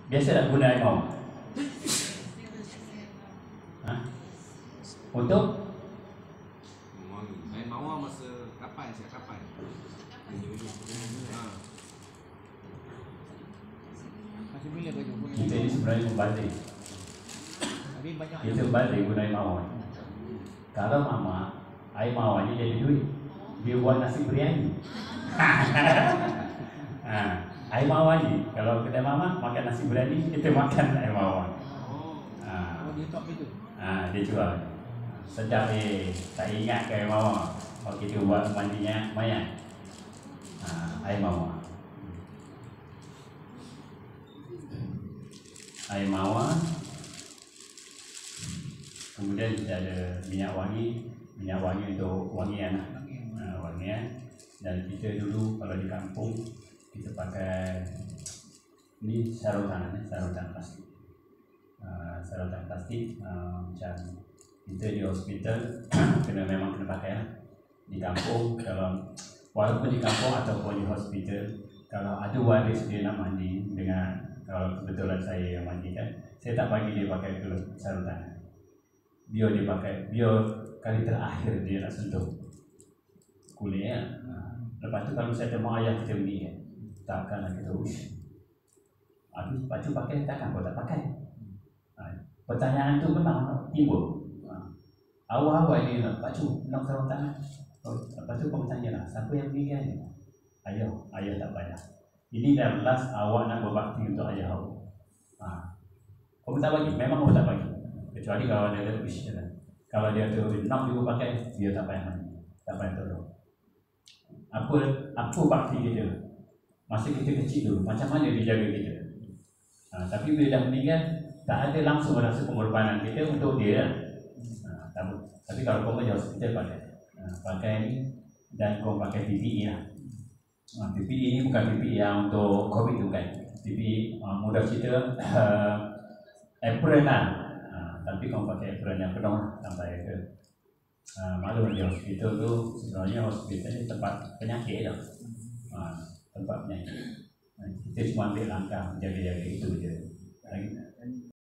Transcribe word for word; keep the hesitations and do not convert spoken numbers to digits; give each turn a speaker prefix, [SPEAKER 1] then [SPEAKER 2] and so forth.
[SPEAKER 1] Biasa tak guna air mawar? Ha? Untuk?
[SPEAKER 2] Mewangi. Air mawar masa kapan? Siap kapan? Ha.
[SPEAKER 3] Macam bila baju guna?
[SPEAKER 1] Kita ni sebenarnya membalik.
[SPEAKER 3] Tapi banyak
[SPEAKER 1] Kita balik guna air mawar. Kalau mama, air mawar ni jadi duit. Dia buat nasi biryani. Ha, air mawar ni, kalau kedai mama makan nasi biryani, kita makan air mawar.
[SPEAKER 2] Oh.
[SPEAKER 1] Ha,
[SPEAKER 3] Oh, dia top itu.
[SPEAKER 1] ha, dia jual. Sedap eh, tak ingat ke air mawar. Kalau kita buat mandinya mayat. Ha, air mawar. Air mawar. Kemudian kita ada minyak wangi. Minyak wangi untuk wangian lah. Ha, wangian. Dan kita dulu kalau di kampung kita pakai ni sarutan, eh, sarutan plastik. Uh, sarutan plastik uh, macam kita di hospital kena memang kena pakai lah. Di kampung kalau walaupun di kampung ataupun di hospital, kalau ada waris dia nak mandi dengan, kalau kebetulan saya yang mandikan, saya tak bagi dia pakai sarutan. Biar dia pakai, biar kali terakhir dia nak sentuh kulitnya. Uh, lepas tu kalau saya temu ayah kita beli kan, takkanlah kita ush. Habis baju pakai, takkan kau tak pakai? Ha, pertanyaan tu memang timbul. Ha, awal-awal dia nak baju, nak sarutan. Oh, lepas tu kau bertanya lah, siapa yang beli kan? Ayah, ayah tak bayar. Ini dah last awak nak berbakti untuk ayah awak. Ha, kau tak bagi, memang kau tak bagi. Kecuali kalau dia ada ush. Kalau dia tu nak juga pakai, dia tak payah mandi, tak payah tolong. Apa apa bakti kita masa kita kecil dulu, macam mana dia jaga kita. Ha, tapi bila dah meninggal, tak ada langsung rasa pengorbanan kita untuk dia lah. Ha, tapi kalau kau kerja hospital pakai, ha, pakai ni, dan kau pakai P P E lah. Ha, P P E ni bukan P P E yang untuk COVID tu kan. P P E uh, mudah cerita uh, apron lah. Ha, tapi kau pakai apron yang penuh lah, sampai ke uh, maklum di hospital tu. Sebenarnya hospital ni tempat penyakit lah. Ha, tempat penyakit. Kita cuma ambil langkah jaga-jaga itu je.